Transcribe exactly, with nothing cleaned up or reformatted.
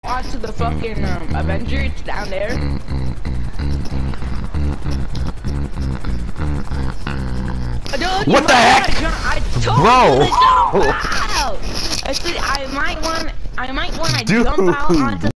onto the fucking um, Avenger. It's down there. Dude, What the heck? I told Bro. you to jump out. I said I might want. I might want to Dude. jump out onto